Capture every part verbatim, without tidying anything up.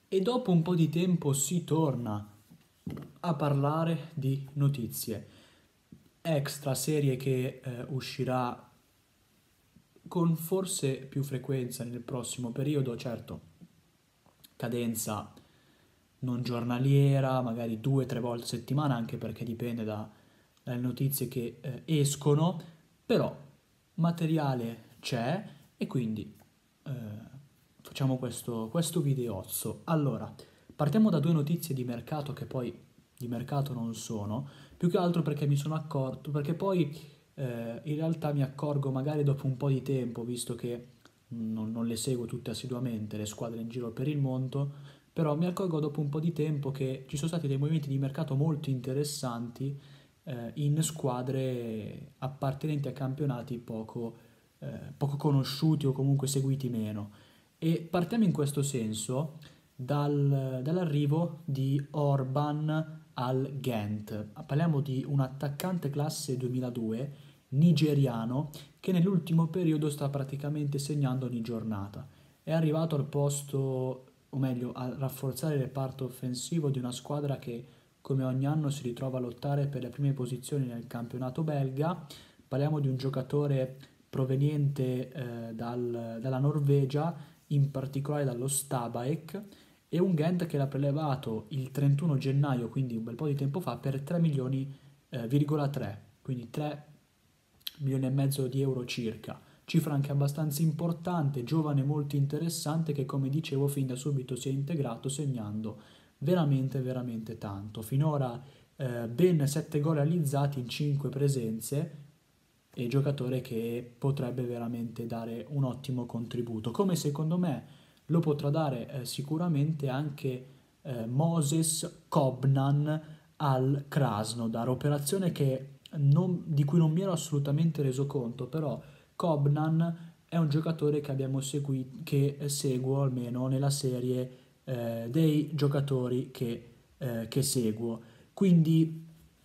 E dopo un po' di tempo si torna a parlare di notizie. Extra serie che eh, uscirà con forse più frequenza nel prossimo periodo, certo, cadenza non giornaliera, magari due o tre volte a settimana, anche perché dipende da- dalle notizie che eh, escono, però materiale c'è e quindi eh, facciamo questo, questo videozzo. Allora, partiamo da due notizie di mercato che poi di mercato non sono, più che altro perché mi sono accorto, perché poi eh, in realtà mi accorgo magari dopo un po' di tempo, visto che non, non le seguo tutte assiduamente, le squadre in giro per il mondo, però mi accorgo dopo un po' di tempo che ci sono stati dei movimenti di mercato molto interessanti eh, in squadre appartenenti a campionati poco, eh, poco conosciuti o comunque seguiti meno. E partiamo in questo senso dal- dall'arrivo di Orban al Ghent. Parliamo di un attaccante classe duemiladue nigeriano che nell'ultimo periodo sta praticamente segnando ogni giornata. È arrivato al posto, o meglio, a rafforzare il reparto offensivo di una squadra che come ogni anno si ritrova a lottare per le prime posizioni nel campionato belga. Parliamo di un giocatore proveniente eh, dal- dalla Norvegia, in particolare dallo Stabæk, e un Gent che l'ha prelevato il trentuno gennaio, quindi un bel po' di tempo fa, per tre milioni, eh, virgola tre, quindi tre milioni e mezzo di euro circa. Cifra anche abbastanza importante, giovane molto interessante che come dicevo fin da subito si è integrato segnando veramente veramente tanto. Finora eh, ben sette gol realizzati in cinque presenze e giocatore che potrebbe veramente dare un ottimo contributo. Come secondo me lo potrà dare eh, sicuramente anche eh, Moses Kobnan al Krasnodar, operazione che non- di cui non mi ero assolutamente reso conto, però Kobnan è un giocatore che abbiamo seguito, che seguo almeno nella serie eh, dei giocatori che, eh, che seguo. Quindi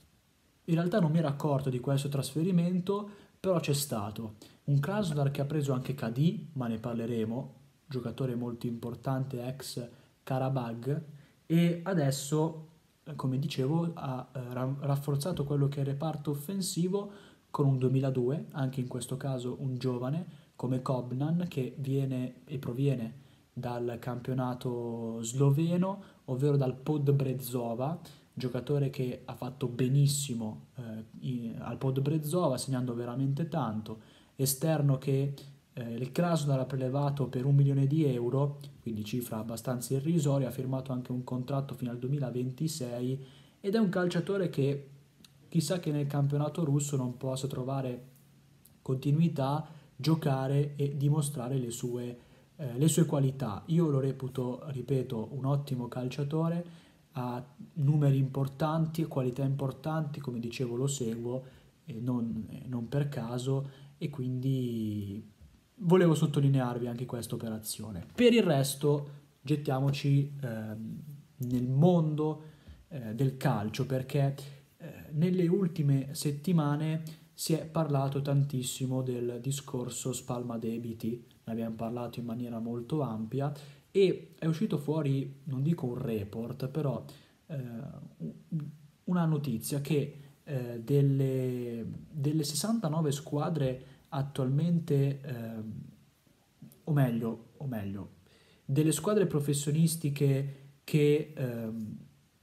in realtà non mi ero accorto di questo trasferimento, però c'è stato un Krasnodar che ha preso anche K D, ma ne parleremo, giocatore molto importante ex Karabag, e adesso, eh, come dicevo, ha eh, ra- rafforzato quello che è il reparto offensivo con un duemiladue, anche in questo caso un giovane come Kobnan che viene e proviene dal campionato sloveno, ovvero dal Podbrezova, giocatore che ha fatto benissimo eh, in- al Podbrezova, segnando veramente tanto, esterno che eh, il Krasnodar ha prelevato per un milione di euro, quindi cifra abbastanza irrisoria, ha firmato anche un contratto fino al duemilaventisei ed è un calciatore che chissà che nel campionato russo non possa trovare continuità, giocare e dimostrare le sue, eh, le sue qualità. Io lo reputo, ripeto, un ottimo calciatore, ha numeri importanti, qualità importanti, come dicevo lo seguo e non, eh, non per caso e quindi volevo sottolinearvi anche questa operazione. Per il resto gettiamoci ehm, nel mondo eh, del calcio perché eh, nelle ultime settimane si è parlato tantissimo del discorso spalma debiti, ne abbiamo parlato in maniera molto ampia e è uscito fuori, non dico un report, però eh, una notizia che eh, delle, delle sessantanove squadre attualmente, eh, o meglio, o meglio, delle squadre professionistiche che, ehm,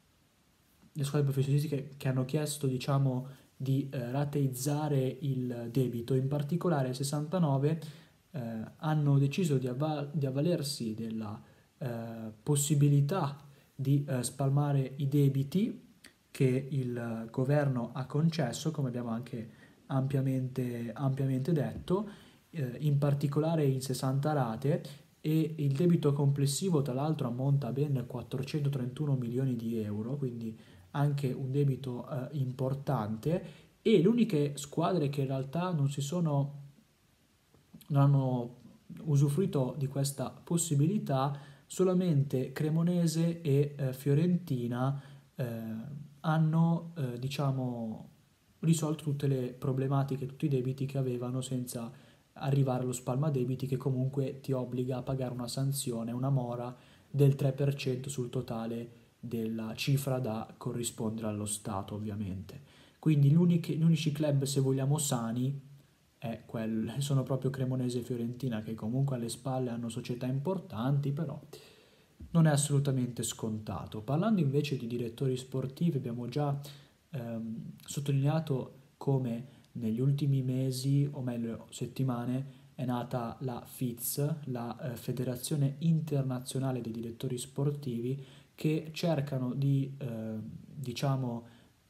le squadre professionistiche che hanno chiesto, diciamo, di eh, rateizzare il debito, in particolare sessantanove eh, hanno deciso di, avva- di avvalersi della eh, possibilità di eh, spalmare i debiti che il governo ha concesso, come abbiamo anche ampiamente, ampiamente detto, eh, in particolare in sessanta rate, e il debito complessivo tra l'altro ammonta a ben quattrocentotrentuno milioni di euro, quindi anche un debito eh, importante, e le uniche squadre che in realtà non si sono non hanno usufruito di questa possibilità, solamente Cremonese e eh, Fiorentina eh, hanno eh, diciamo risolto tutte le problematiche, tutti i debiti che avevano senza arrivare allo spalma debiti che comunque ti obbliga a pagare una sanzione, una mora del tre per cento sul totale della cifra da corrispondere allo Stato, ovviamente. Quindi gli unici, gli unici club, se vogliamo, sani è quel, sono proprio Cremonese e Fiorentina, che comunque alle spalle hanno società importanti, però non è assolutamente scontato. Parlando invece di direttori sportivi, abbiamo già ehm, sottolineato come negli ultimi mesi, o meglio settimane, è nata la F I Z, la eh, Federazione Internazionale dei Direttori Sportivi, che cercano di, eh, diciamo,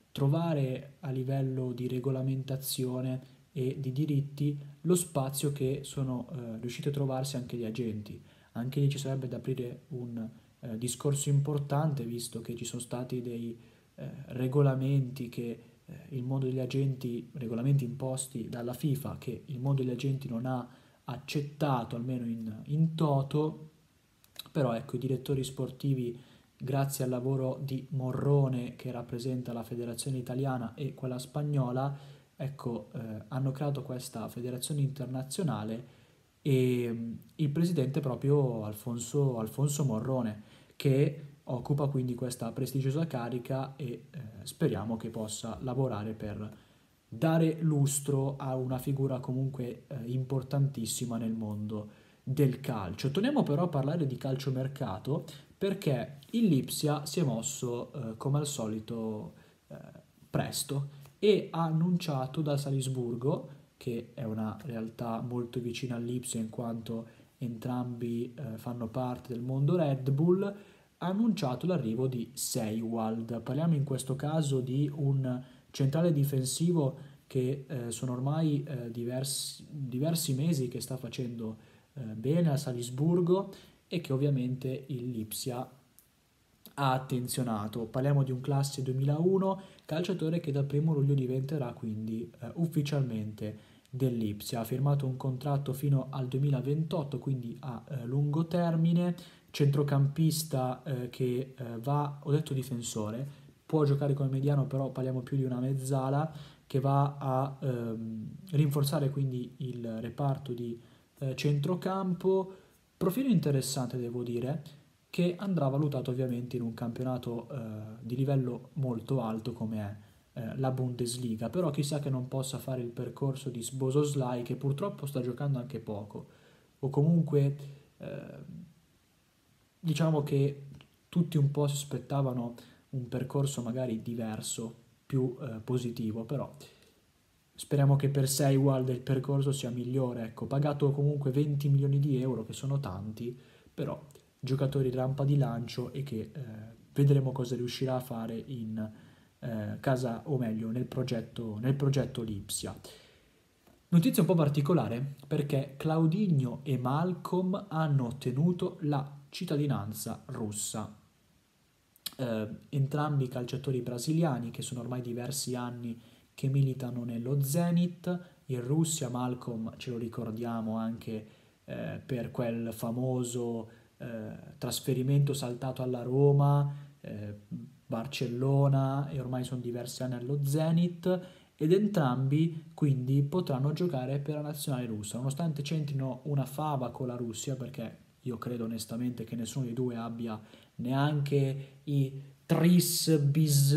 trovare a livello di regolamentazione e di diritti lo spazio che sono eh, riusciti a trovarsi anche gli agenti. Anche lì ci sarebbe da aprire un eh, discorso importante, visto che ci sono stati dei eh, regolamenti che eh, il mondo degli agenti, regolamenti imposti dalla FIFA, che il mondo degli agenti non ha accettato, almeno in, in toto, però ecco, i direttori sportivi, grazie al lavoro di Morrone, che rappresenta la federazione italiana e quella spagnola, ecco, eh, hanno creato questa federazione internazionale e mh, il presidente è proprio Alfonso, Alfonso Morrone, che occupa quindi questa prestigiosa carica e eh, speriamo che possa lavorare per dare lustro a una figura comunque eh, importantissima nel mondo del calcio. Torniamo però a parlare di calciomercato, perché il Lipsia si è mosso eh, come al solito eh, presto e ha annunciato da Salisburgo, che è una realtà molto vicina all'Ipsia in quanto entrambi eh, fanno parte del mondo Red Bull, ha annunciato l'arrivo di Seiwald. Parliamo in questo caso di un centrale difensivo che eh, sono ormai eh, diversi, diversi mesi che sta facendo eh, bene a Salisburgo e che ovviamente il Lipsia ha attenzionato. Parliamo di un classe duemilauno, calciatore che dal primo luglio diventerà quindi eh, ufficialmente dell'Ipsia. Ha firmato un contratto fino al duemilaventotto, quindi a eh, lungo termine, centrocampista eh, che eh, va, ho detto difensore, può giocare come mediano, però parliamo più di una mezzala, che va a ehm, rinforzare quindi il reparto di eh, centrocampo. Profilo interessante, devo dire, che andrà valutato ovviamente in un campionato eh, di livello molto alto come è eh, la Bundesliga, però chissà che non possa fare il percorso di Szoboszlai, che purtroppo sta giocando anche poco, o comunque eh, diciamo che tutti un po' si aspettavano un percorso magari diverso, più eh, positivo, però speriamo che per Seiwald il percorso sia migliore, ecco, pagato comunque venti milioni di euro, che sono tanti, però giocatori rampa di lancio e che eh, vedremo cosa riuscirà a fare in eh, casa, o meglio, nel progetto, nel progetto Lipsia. Notizia un po' particolare perché Claudinho e Malcolm hanno ottenuto la cittadinanza russa. Eh, entrambi calciatori brasiliani che sono ormai diversi anni che militano nello Zenit, in Russia. Malcolm ce lo ricordiamo anche eh, per quel famoso eh, trasferimento saltato alla Roma, eh, Barcellona, e ormai sono diversi anni allo Zenit, ed entrambi quindi potranno giocare per la nazionale russa, nonostante c'entrino una fava con la Russia, perché io credo onestamente che nessuno dei due abbia neanche i tris bis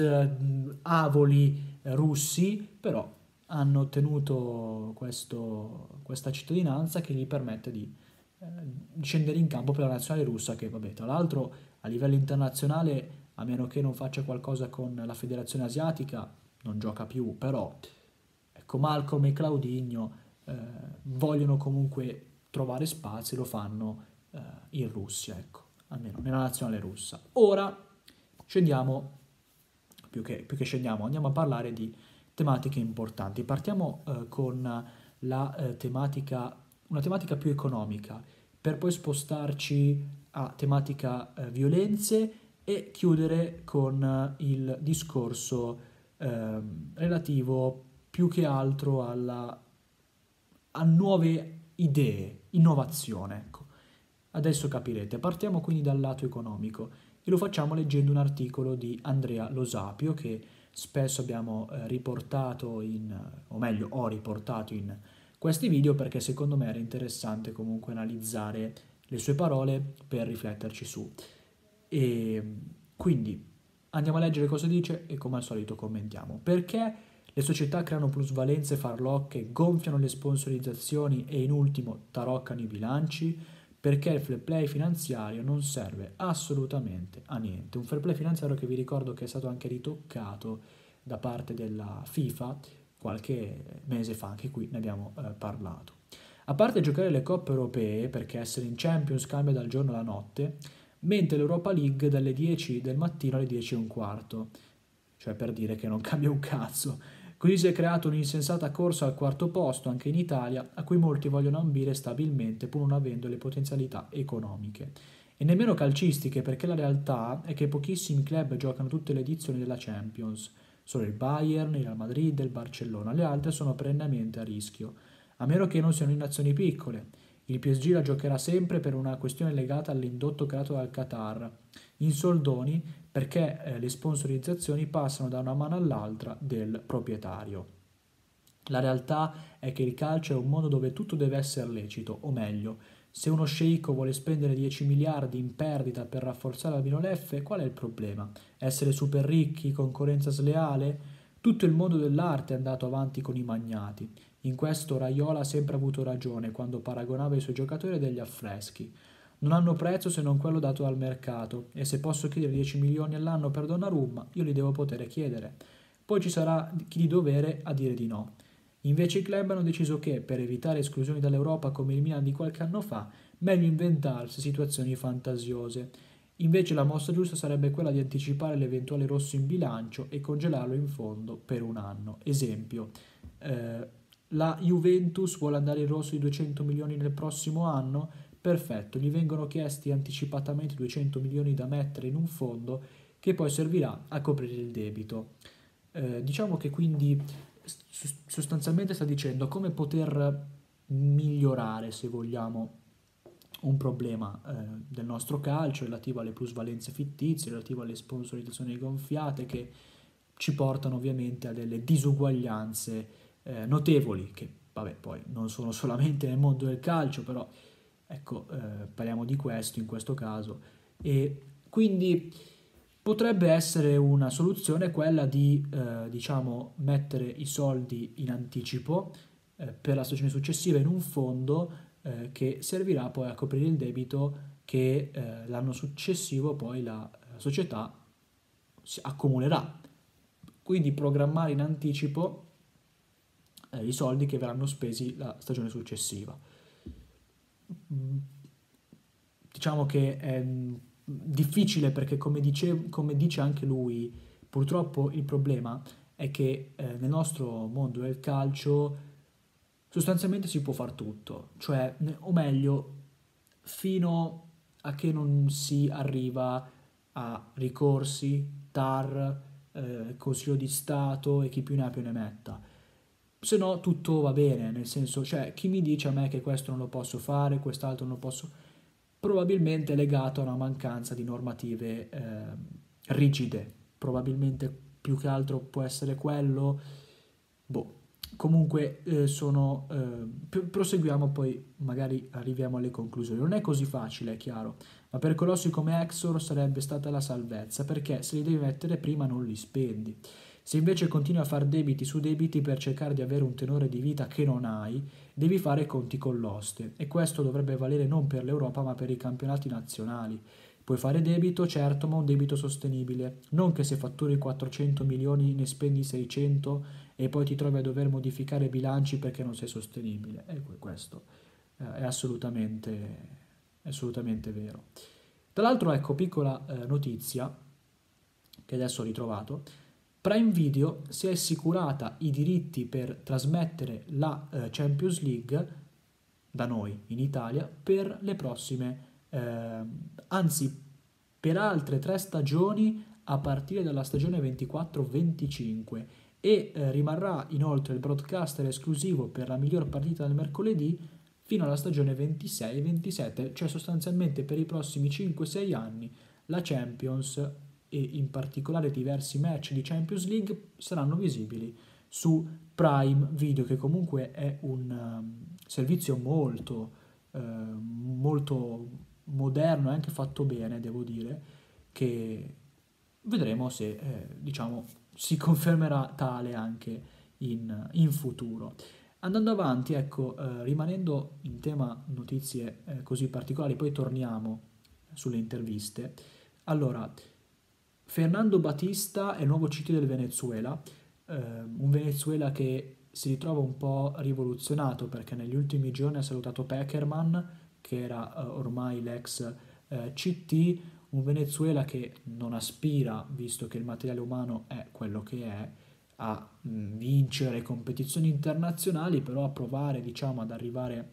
avoli russi, però hanno ottenuto questo, questa cittadinanza che gli permette di eh, scendere in campo per la nazionale russa, che vabbè, tra l'altro a livello internazionale, a meno che non faccia qualcosa con la federazione asiatica, non gioca più, però ecco, Malcolm e Claudinho eh, vogliono comunque trovare spazio e lo fanno eh, in Russia, ecco, almeno nella nazionale russa. Ora scendiamo, più che, più che scendiamo, andiamo a parlare di tematiche importanti. Partiamo eh, con la eh, tematica, una tematica più economica, per poi spostarci a tematica eh, violenze e chiudere con eh, il discorso eh, relativo più che altro alla, a nuove idee, innovazione. Ecco. Adesso capirete. Partiamo quindi dal lato economico e lo facciamo leggendo un articolo di Andrea Lo Sapio, che spesso abbiamo eh, riportato in, o meglio ho riportato in questi video, perché secondo me era interessante comunque analizzare le sue parole per rifletterci su. E quindi andiamo a leggere cosa dice e come al solito commentiamo. Perché le società creano plusvalenze farlocche, gonfiano le sponsorizzazioni e in ultimo taroccano i bilanci? Perché il fair play finanziario non serve assolutamente a niente. Un fair play finanziario che vi ricordo che è stato anche ritoccato da parte della FIFA qualche mese fa, anche qui ne abbiamo eh, parlato. A parte giocare le coppe europee, perché essere in Champions cambia dal giorno alla notte, mentre l'Europa League dalle dieci del mattino alle dieci e un quarto, cioè per dire che non cambia un cazzo. Così si è creata un'insensata corsa al quarto posto anche in Italia, a cui molti vogliono ambire stabilmente pur non avendo le potenzialità economiche. E nemmeno calcistiche, perché la realtà è che pochissimi club giocano tutte le edizioni della Champions. Solo il Bayern, il Real Madrid e il Barcellona, le altre sono perennemente a rischio, a meno che non siano in nazioni piccole. Il P S G la giocherà sempre per una questione legata all'indotto creato dal Qatar, in soldoni perché eh, le sponsorizzazioni passano da una mano all'altra del proprietario. La realtà è che il calcio è un mondo dove tutto deve essere lecito, o meglio, se uno sceicco vuole spendere dieci miliardi in perdita per rafforzare Albino Leffe, qual è il problema? Essere super ricchi, concorrenza sleale? Tutto il mondo dell'arte è andato avanti con i magnati. In questo Raiola ha sempre avuto ragione quando paragonava i suoi giocatori a degli affreschi. Non hanno prezzo se non quello dato dal mercato, e se posso chiedere dieci milioni all'anno per Donnarumma, io li devo poter chiedere. Poi ci sarà chi di dovere a dire di no. Invece i club hanno deciso che, per evitare esclusioni dall'Europa come il Milan di qualche anno fa, meglio inventarsi situazioni fantasiose. Invece la mossa giusta sarebbe quella di anticipare l'eventuale rosso in bilancio e congelarlo in fondo per un anno. Esempio, eh, la Juventus vuole andare in rosso di duecento milioni nel prossimo anno? Perfetto, gli vengono chiesti anticipatamente duecento milioni da mettere in un fondo che poi servirà a coprire il debito. Eh, diciamo che quindi sostanzialmente sta dicendo come poter migliorare, se vogliamo, un problema eh, del nostro calcio relativo alle plusvalenze fittizie, relativo alle sponsorizzazioni gonfiate che ci portano ovviamente a delle disuguaglianze eh, notevoli, che vabbè poi non sono solamente nel mondo del calcio, però ecco, eh, parliamo di questo in questo caso. E quindi potrebbe essere una soluzione quella di, eh, diciamo, mettere i soldi in anticipo eh, per la stagione successiva in un fondo eh, che servirà poi a coprire il debito che eh, l'anno successivo poi la eh, società si accumulerà. Quindi programmare in anticipo eh, i soldi che verranno spesi la stagione successiva. Diciamo che è difficile perché come, dice, come dice anche lui, purtroppo il problema è che eh, nel nostro mondo del calcio sostanzialmente si può far tutto, cioè, o meglio, fino a che non si arriva a ricorsi, T A R, eh, Consiglio di Stato e chi più ne ha più ne metta. Se no tutto va bene, nel senso, cioè, chi mi dice a me che questo non lo posso fare, quest'altro non lo posso, probabilmente è legato a una mancanza di normative eh, rigide, probabilmente più che altro può essere quello, boh, comunque eh, sono, eh, proseguiamo poi magari arriviamo alle conclusioni, non è così facile, è chiaro, ma per colossi come Exor sarebbe stata la salvezza, perché se li devi mettere prima non li spendi. Se invece continui a fare debiti su debiti per cercare di avere un tenore di vita che non hai, devi fare i conti con l'oste, e questo dovrebbe valere non per l'Europa ma per i campionati nazionali. Puoi fare debito, certo, ma un debito sostenibile, non che se fatturi quattrocento milioni ne spendi seicento e poi ti trovi a dover modificare i bilanci perché non sei sostenibile. E questo eh, è assolutamente, è assolutamente vero. Tra l'altro, ecco, piccola eh, notizia che adesso ho ritrovato. Prime Video si è assicurata i diritti per trasmettere la eh, Champions League da noi in Italia per le prossime, eh, anzi per altre tre stagioni a partire dalla stagione ventiquattro venticinque e eh, rimarrà inoltre il broadcaster esclusivo per la miglior partita del mercoledì fino alla stagione ventisei ventisette, cioè sostanzialmente per i prossimi cinque sei anni la Champions e in particolare diversi match di Champions League saranno visibili su Prime Video, che comunque è un um, servizio molto, uh, molto moderno e anche fatto bene, devo dire, che vedremo se eh, diciamo si confermerà tale anche in, in futuro. Andando avanti, ecco, eh, rimanendo in tema notizie eh, così particolari, poi torniamo sulle interviste. Allora, Fernando Batista è il nuovo C T del Venezuela, eh, un Venezuela che si ritrova un po' rivoluzionato perché negli ultimi giorni ha salutato Peckerman, che era eh, ormai l'ex eh, C T, un Venezuela che non aspira, visto che il materiale umano è quello che è, a mh, vincere competizioni internazionali, però a provare, diciamo, ad arrivare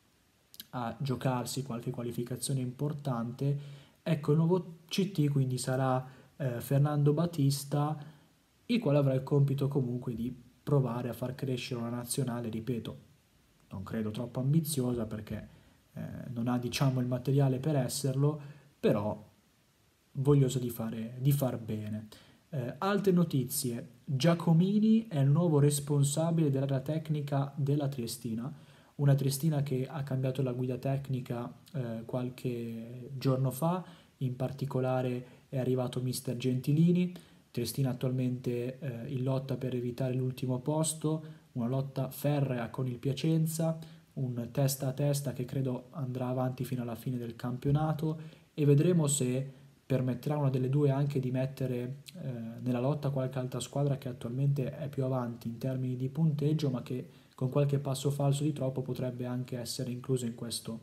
a giocarsi qualche qualificazione importante. Ecco, il nuovo C T quindi sarà eh, Fernando Batista, il quale avrà il compito comunque di provare a far crescere una nazionale, ripeto, non credo troppo ambiziosa perché eh, non ha, diciamo, il materiale per esserlo, però voglioso di fare, di far bene. Eh, altre notizie: Giacomini è il nuovo responsabile dell'area tecnica della Triestina, una Triestina che ha cambiato la guida tecnica eh, qualche giorno fa, in particolare è arrivato mister Gentilini. Triestina attualmente eh, in lotta per evitare l'ultimo posto, una lotta ferrea con il Piacenza, un testa a testa che credo andrà avanti fino alla fine del campionato, e vedremo se permetterà a una delle due anche di mettere eh, nella lotta qualche altra squadra che attualmente è più avanti in termini di punteggio, ma che con qualche passo falso di troppo potrebbe anche essere incluso in questo,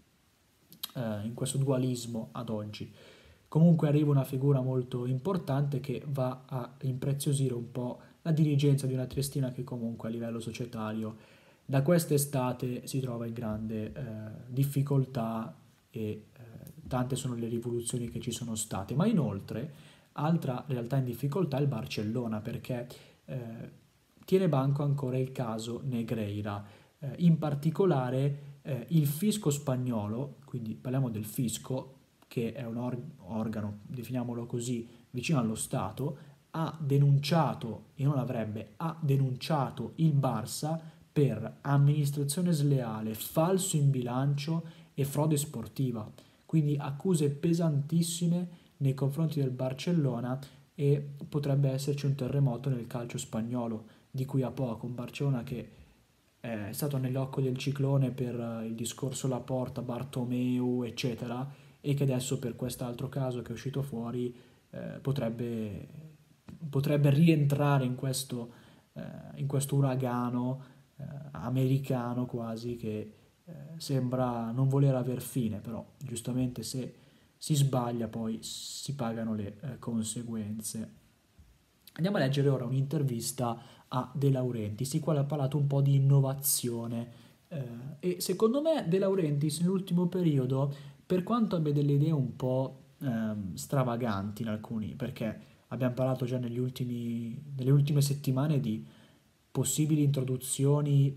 eh, in questo dualismo ad oggi. Comunque arriva una figura molto importante che va a impreziosire un po' la dirigenza di una Triestina che comunque a livello societario da quest'estate si trova in grande eh, difficoltà, e eh, tante sono le rivoluzioni che ci sono state. Ma inoltre, altra realtà in difficoltà è il Barcellona, perché eh, tiene banco ancora il caso Negreira. Eh, in particolare eh, il fisco spagnolo, quindi parliamo del fisco, che è un or- organo, definiamolo così, vicino allo Stato, ha denunciato, e non avrebbe, ha denunciato il Barça per amministrazione sleale, falso in bilancio e frode sportiva. Quindi accuse pesantissime nei confronti del Barcellona, e potrebbe esserci un terremoto nel calcio spagnolo di qui a poco. Un Barcellona che è stato nell'occhio del ciclone per il discorso Laporta, Bartomeu, eccetera, e che adesso per quest'altro caso che è uscito fuori eh, potrebbe, potrebbe rientrare in questo, eh, in questo uragano eh, americano quasi, che eh, sembra non voler aver fine, però giustamente se si sbaglia poi si pagano le eh, conseguenze. Andiamo a leggere ora un'intervista a De Laurentiis, il quale ha parlato un po' di innovazione eh, e secondo me De Laurentiis nell'ultimo periodo, per quanto abbia delle idee un po' ehm, stravaganti in alcuni, perché abbiamo parlato già negli ultimi, nelle ultime settimane di possibili introduzioni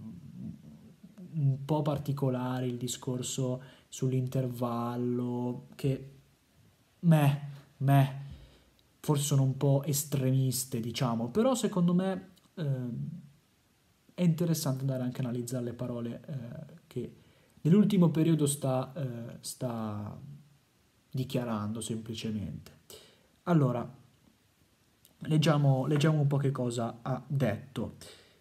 un po' particolari, il discorso sull'intervallo, che meh, meh, forse sono un po' estremiste, diciamo, però secondo me ehm, è interessante andare anche a analizzare le parole eh, che nell'ultimo periodo sta, eh, sta dichiarando semplicemente. Allora, leggiamo, leggiamo un po' che cosa ha detto.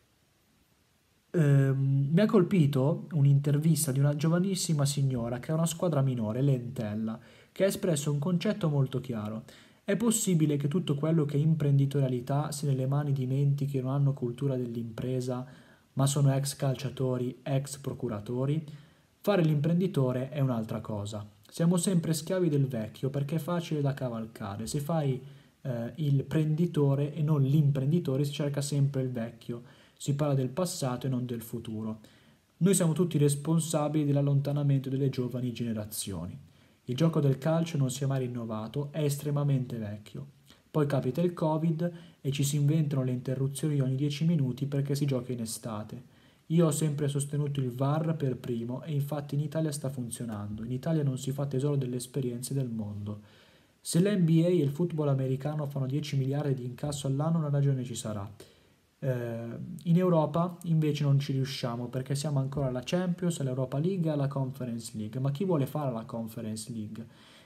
Ehm, mi ha colpito un'intervista di una giovanissima signora che ha una squadra minore, l'Entella, che ha espresso un concetto molto chiaro. È possibile che tutto quello che è imprenditorialità sia nelle mani di menti che non hanno cultura dell'impresa, ma sono ex calciatori, ex procuratori? Fare l'imprenditore è un'altra cosa. Siamo sempre schiavi del vecchio perché è facile da cavalcare. Se fai eh, il prenditore e non l'imprenditore, si cerca sempre il vecchio. Si parla del passato e non del futuro. Noi siamo tutti responsabili dell'allontanamento delle giovani generazioni. Il gioco del calcio non si è mai rinnovato, è estremamente vecchio. Poi capita il Covid e ci si inventano le interruzioni ogni dieci minuti perché si gioca in estate. Io ho sempre sostenuto il V A R per primo e infatti in Italia sta funzionando. In Italia non si fa tesoro delle esperienze del mondo. Se l'N B A e il football americano fanno dieci miliardi di incasso all'anno, una ragione ci sarà. Eh, in Europa invece non ci riusciamo perché siamo ancora alla Champions, all'Europa League e alla Conference League. Ma chi vuole fare la Conference League?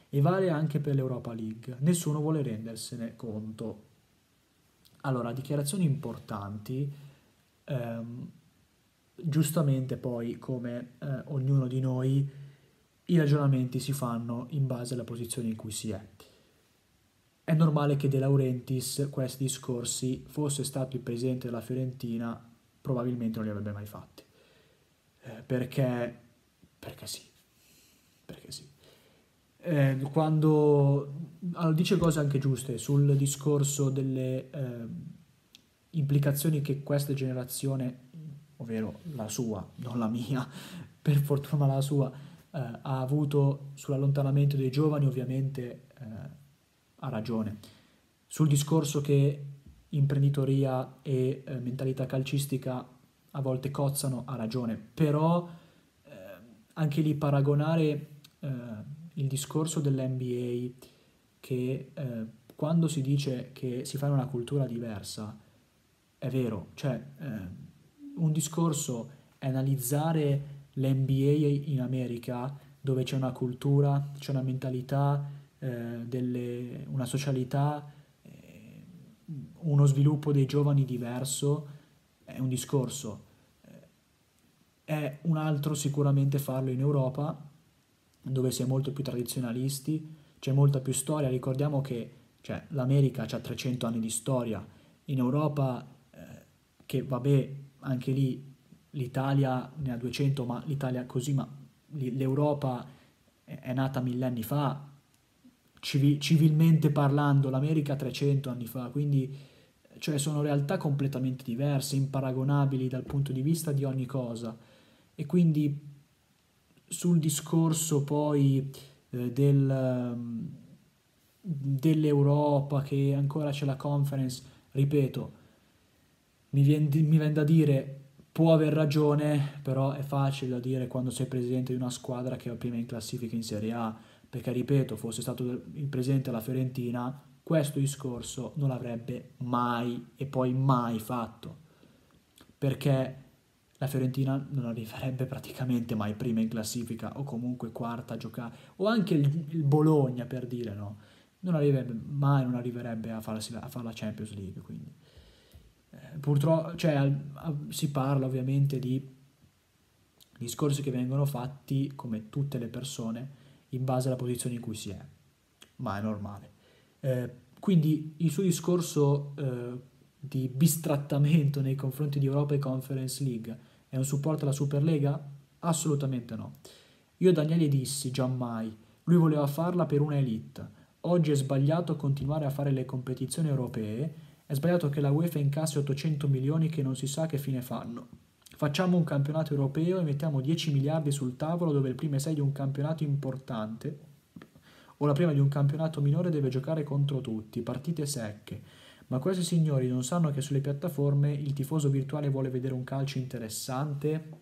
e vale anche per l'Europa League. Nessuno vuole rendersene conto. Allora, dichiarazioni importanti, ehm, giustamente poi, come eh, ognuno di noi, i ragionamenti si fanno in base alla posizione in cui si è. È normale che De Laurentiis questi discorsi, fosse stato il presidente della Fiorentina, probabilmente non li avrebbe mai fatti. Eh, perché, perché sì, perché sì. Eh, quando allora, dice cose anche giuste sul discorso delle eh, implicazioni che questa generazione, ovvero la sua, non la mia, per fortuna la sua, eh, ha avuto sull'allontanamento dei giovani, ovviamente eh, ha ragione. Sul discorso che imprenditoria e eh, mentalità calcistica a volte cozzano, ha ragione, però eh, anche lì paragonare eh, il discorso dell'N B A che eh, quando si dice che si fa in una cultura diversa, è vero, cioè eh, un discorso è analizzare l'N B A in America dove c'è una cultura, c'è una mentalità, eh, delle- una socialità, eh, uno sviluppo dei giovani diverso, è un discorso. È un altro sicuramente farlo in Europa, dove si è molto più tradizionalisti, c'è molta più storia. Ricordiamo che cioè, l'America ha trecento anni di storia, in Europa, eh, che vabbè, anche lì l'Italia ne ha duecento, ma l'Italia così, ma lì- l'Europa è, è nata millenni fa, civi- civilmente parlando, l'America trecento anni fa, quindi cioè, sono realtà completamente diverse, imparagonabili dal punto di vista di ogni cosa. E quindi sul discorso poi eh, del, ehm, dell'Europa che ancora c'è la conference, ripeto, mi viene, mi viene da dire può aver ragione, però è facile da dire quando sei presidente di una squadra che è prima in classifica in Serie A, perché ripeto, fosse stato il presidente della Fiorentina, questo discorso non l'avrebbe mai e poi mai fatto, perché la Fiorentina non arriverebbe praticamente mai prima in classifica o comunque quarta a giocare, o anche il, il Bologna per dire no, non arriverebbe mai, non arriverebbe a, farsi, a fare la Champions League, quindi eh, purtroppo cioè, al- a- si parla ovviamente di discorsi che vengono fatti come tutte le persone in base alla posizione in cui si è, ma è normale. Eh, quindi il suo discorso eh, di bistrattamento nei confronti di Europa e Conference League è un supporto alla Superlega? Assolutamente no. Io a Daniele dissi giammai, lui voleva farla per una elite. Oggi è sbagliato continuare a fare le competizioni europee, è sbagliato che la UEFA incassi ottocento milioni che non si sa che fine fanno. Facciamo un campionato europeo e mettiamo dieci miliardi sul tavolo dove le prime sei di un campionato importante o la prima di un campionato minore deve giocare contro tutti, partite secche. Ma questi signori non sanno che sulle piattaforme il tifoso virtuale vuole vedere un calcio interessante?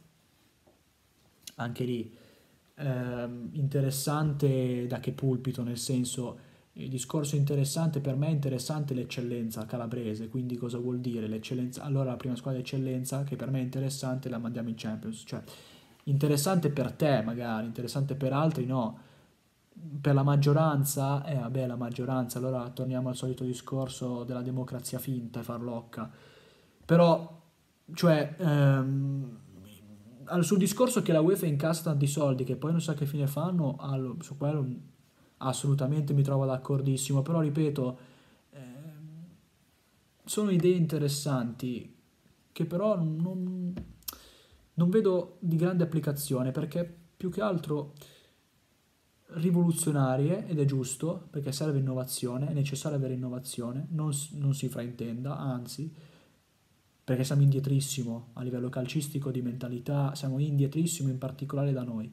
Anche lì, ehm, interessante da che pulpito, nel senso, il discorso interessante per me è interessante l'eccellenza calabrese, quindi cosa vuol dire l'eccellenza? Allora la prima squadra d'eccellenza che per me è interessante la mandiamo in Champions, cioè interessante per te magari, interessante per altri no, per la maggioranza, eh vabbè la maggioranza, allora torniamo al solito discorso della democrazia finta e farlocca, però, cioè, ehm, al- sul discorso che la UEFA incassa tanti soldi, che poi non sa che fine fanno, allo- su quello assolutamente mi trovo d'accordissimo, però ripeto, ehm, sono idee interessanti che però non, non vedo di grande applicazione perché più che altro rivoluzionarie, ed è giusto perché serve innovazione, è necessario avere innovazione, non, s- non si fraintenda, anzi, perché siamo indietrissimo a livello calcistico di mentalità, siamo indietrissimo in particolare da noi.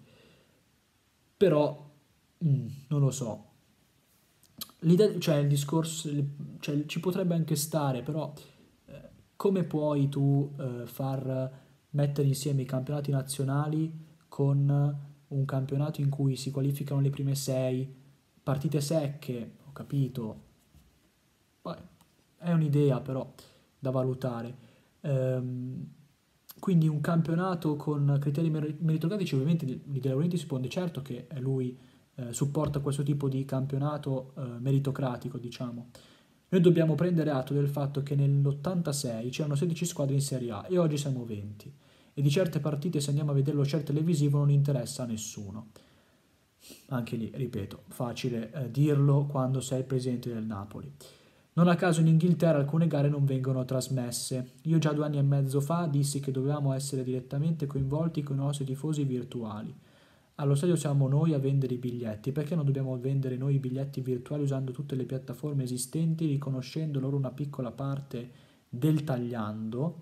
Però, mm, non lo so, l'idea, cioè il discorso, cioè, ci potrebbe anche stare, però eh, come puoi tu eh, far mettere insieme i campionati nazionali con un campionato in cui si qualificano le prime sei, partite secche, ho capito, poi è un'idea però da valutare. Ehm, quindi un campionato con criteri mer- meritocratici, ovviamente di, di De Laurentiis risponde certo che è lui eh, supporta questo tipo di campionato eh, meritocratico, diciamo. Noi dobbiamo prendere atto del fatto che nell'ottantasei c'erano sedici squadre in Serie A e oggi siamo venti. E di certe partite, se andiamo a vedere lo share televisivo, non interessa a nessuno. Anche lì, ripeto, facile eh, dirlo quando sei il presidente del Napoli. Non a caso in Inghilterra alcune gare non vengono trasmesse. Io già due anni e mezzo fa dissi che dovevamo essere direttamente coinvolti con i nostri tifosi virtuali. Allo stadio siamo noi a vendere i biglietti, perché non dobbiamo vendere noi i biglietti virtuali usando tutte le piattaforme esistenti, riconoscendo loro una piccola parte del tagliando?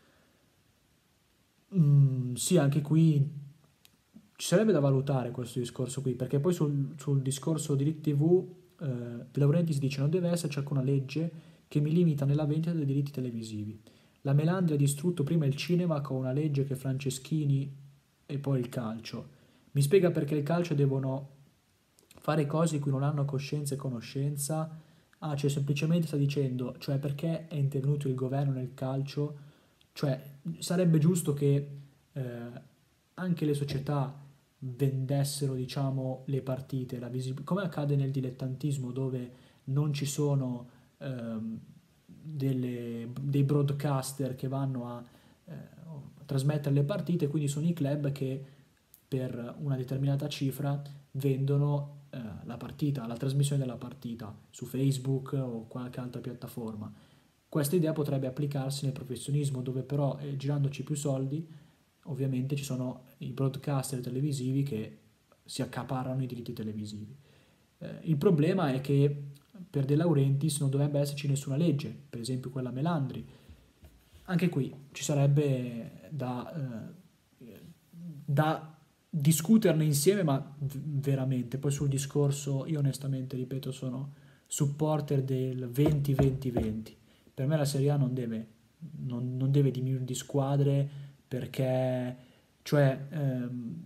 Mm, sì, anche qui ci sarebbe da valutare questo discorso qui, perché poi sul, sul discorso diritti T V eh, De Laurentiis dice non deve esserci alcuna legge che mi limita nella vendita dei diritti televisivi. La Melandri ha distrutto prima il cinema con una legge che Franceschini e poi il calcio. Mi spiega perché il calcio devono fare cose di cui non hanno coscienza e conoscenza? Ah, cioè semplicemente sta dicendo, cioè perché è intervenuto il governo nel calcio? Cioè sarebbe giusto che eh, anche le società vendessero, diciamo, le partite, la visib- come accade nel dilettantismo dove non ci sono ehm, delle- dei broadcaster che vanno a, eh, a trasmettere le partite, quindi sono i club che per una determinata cifra vendono eh, la partita, la trasmissione della partita su Facebook o qualche altra piattaforma. Questa idea potrebbe applicarsi nel professionismo, dove però eh, girandoci più soldi, ovviamente ci sono i broadcaster televisivi che si accaparrano i diritti televisivi. Eh, il problema è che per De Laurentiis non dovrebbe esserci nessuna legge, per esempio quella Melandri. Anche qui ci sarebbe da, eh, da discuterne insieme, ma v- veramente. Poi sul discorso, io onestamente, ripeto, sono supporter del venti venti venti. Per me la Serie A non deve, non, non deve diminuire di squadre perché, cioè, ehm,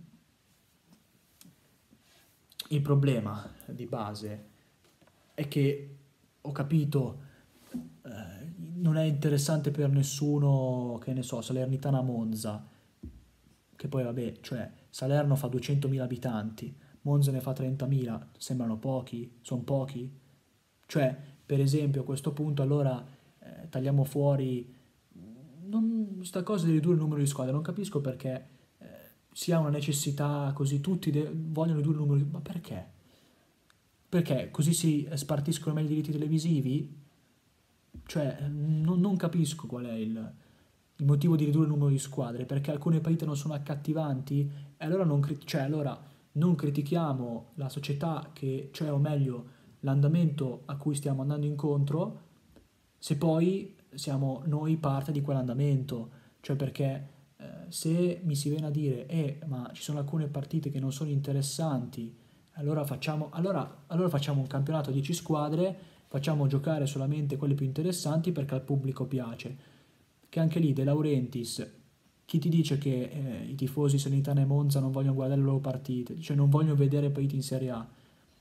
il problema di base è che ho capito, eh, non è interessante per nessuno, che ne so, Salernitana Monza, che poi vabbè, cioè Salerno fa duecentomila abitanti, Monza ne fa trentamila, sembrano pochi, sono pochi. Cioè, per esempio, a questo punto allora eh, tagliamo fuori non, sta cosa di ridurre il numero di squadre, non capisco perché eh, si ha una necessità così, tutti de- vogliono ridurre il numero di... Ma perché? Perché così si spartiscono meglio i diritti televisivi? Cioè, non, non capisco qual è il, il motivo di ridurre il numero di squadre, perché alcune partite non sono accattivanti, e allora non, cri- cioè, allora non critichiamo la società che, cioè, o meglio, l'andamento a cui stiamo andando incontro, se poi siamo noi parte di quell'andamento, cioè perché eh, se mi si viene a dire, eh, ma ci sono alcune partite che non sono interessanti, allora facciamo, allora, allora facciamo un campionato a dieci squadre, facciamo giocare solamente quelle più interessanti perché al pubblico piace. Che anche lì De Laurentiis, chi ti dice che eh, i tifosi Salernitana e Monza non vogliono guardare le loro partite, cioè non vogliono vedere partite in Serie A?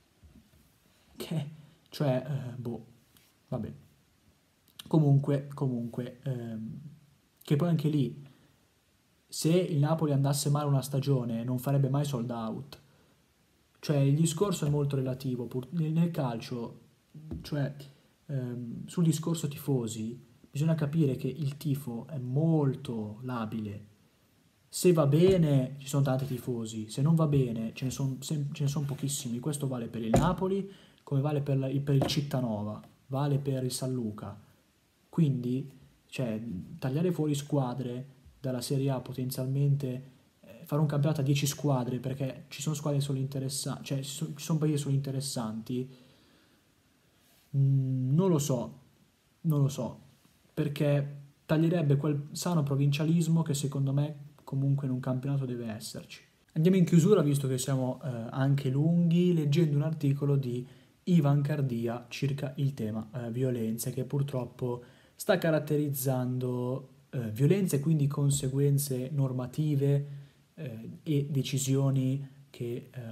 Che, cioè, eh, boh, vabbè. Comunque, comunque, ehm, che poi anche lì, se il Napoli andasse male una stagione, non farebbe mai sold out. Cioè, il discorso è molto relativo. pur- nel, nel calcio, cioè, ehm, sul discorso tifosi, bisogna capire che il tifo è molto labile. Se va bene, ci sono tanti tifosi, se non va bene, ce ne sono ce ne son pochissimi. Questo vale per il Napoli, come vale per, la- per il Cittanova, vale per il San Luca. Quindi, cioè, tagliare fuori squadre dalla Serie A potenzialmente, eh, fare un campionato a dieci squadre perché ci sono squadre solo interessanti, cioè ci sono, ci sono paesi solo interessanti, mm, non lo so, non lo so, perché taglierebbe quel sano provincialismo che secondo me comunque in un campionato deve esserci. Andiamo in chiusura, visto che siamo eh, anche lunghi, leggendo un articolo di Ivan Cardia circa il tema eh, violenze, che purtroppo sta caratterizzando eh, violenze e quindi conseguenze normative eh, e decisioni che eh,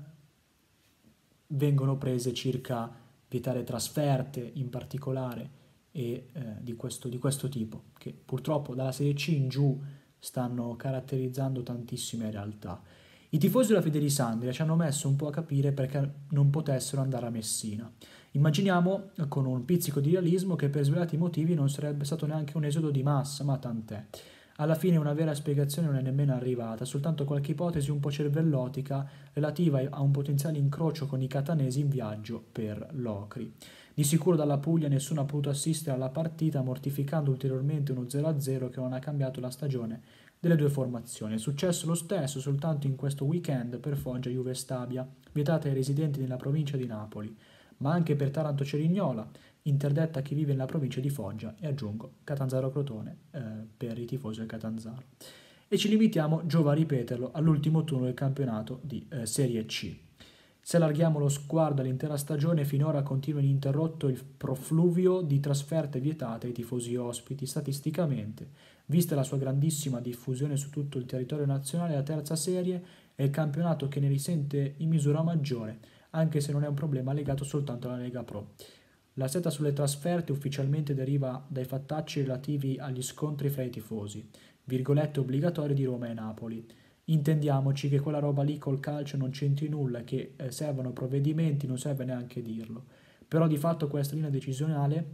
vengono prese circa vietare trasferte in particolare e eh, di questo, di questo tipo, che purtroppo dalla Serie C in giù stanno caratterizzando tantissime realtà. I tifosi della Federisandria ci hanno messo un po' a capire perché non potessero andare a Messina. Immaginiamo, con un pizzico di realismo, che per svelati motivi non sarebbe stato neanche un esodo di massa, ma tant'è. Alla fine una vera spiegazione non è nemmeno arrivata, soltanto qualche ipotesi un po' cervellotica relativa a un potenziale incrocio con i catanesi in viaggio per Locri. Di sicuro dalla Puglia nessuno ha potuto assistere alla partita, mortificando ulteriormente uno zero a zero che non ha cambiato la stagione delle due formazioni. È successo lo stesso soltanto in questo weekend per Foggia Juve Stabia, vietata ai residenti nella provincia di Napoli, ma anche per Taranto Cerignola, interdetta a chi vive nella provincia di Foggia, e aggiungo Catanzaro Crotone eh, per i tifosi del Catanzaro. E ci limitiamo, giova a ripeterlo, all'ultimo turno del campionato di eh, Serie C. Se allarghiamo lo sguardo all'intera stagione, finora continua ininterrotto il profluvio di trasferte vietate ai tifosi ospiti. Statisticamente, vista la sua grandissima diffusione su tutto il territorio nazionale, la terza serie è il campionato che ne risente in misura maggiore, anche se non è un problema legato soltanto alla Lega Pro. La setta sulle trasferte ufficialmente deriva dai fattacci relativi agli scontri fra i tifosi, virgolette obbligatorie di Roma e Napoli. Intendiamoci che quella roba lì col calcio non c'entri nulla, che eh, servono provvedimenti, non serve neanche dirlo. Però di fatto questa linea decisionale,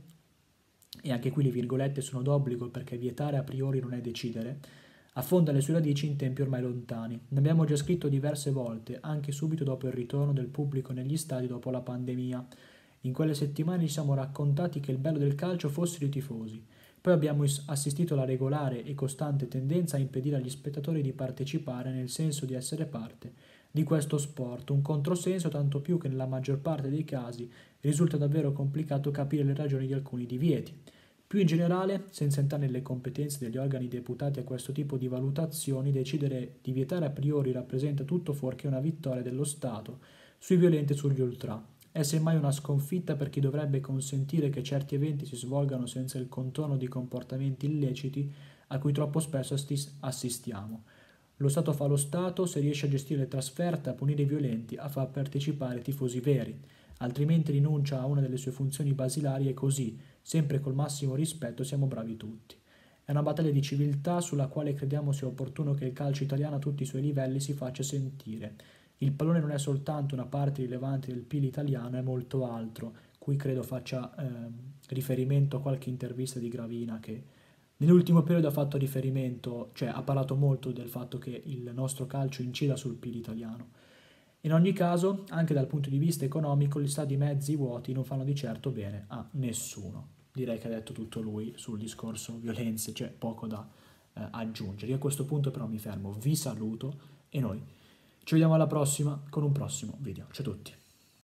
e anche qui le virgolette sono d'obbligo perché vietare a priori non è decidere, affonda le sue radici in tempi ormai lontani. Ne abbiamo già scritto diverse volte, anche subito dopo il ritorno del pubblico negli stadi dopo la pandemia. In quelle settimane ci siamo raccontati che il bello del calcio fossero i tifosi. Poi abbiamo assistito alla regolare e costante tendenza a impedire agli spettatori di partecipare nel senso di essere parte di questo sport, un controsenso tanto più che nella maggior parte dei casi risulta davvero complicato capire le ragioni di alcuni divieti. Più in generale, senza entrare nelle competenze degli organi deputati a questo tipo di valutazioni, decidere di vietare a priori rappresenta tutto fuorché una vittoria dello Stato sui violenti e sugli ultra. È semmai una sconfitta per chi dovrebbe consentire che certi eventi si svolgano senza il contorno di comportamenti illeciti a cui troppo spesso assistiamo. Lo Stato fa lo Stato se riesce a gestire le trasferte, a punire i violenti, a far partecipare i tifosi veri, altrimenti rinuncia a una delle sue funzioni basilari e così, sempre col massimo rispetto, siamo bravi tutti. È una battaglia di civiltà sulla quale crediamo sia opportuno che il calcio italiano a tutti i suoi livelli si faccia sentire. Il pallone non è soltanto una parte rilevante del P I L italiano, è molto altro. Qui credo faccia eh, riferimento a qualche intervista di Gravina che nell'ultimo periodo ha fatto riferimento, cioè ha parlato molto del fatto che il nostro calcio incida sul P I L italiano. In ogni caso, anche dal punto di vista economico, gli stadi mezzi vuoti non fanno di certo bene a nessuno. Direi che ha detto tutto lui sul discorso violenze, c'è poco da eh, aggiungere. Io a questo punto però mi fermo, vi saluto e noi ci vediamo alla prossima con un prossimo video. Ciao a tutti.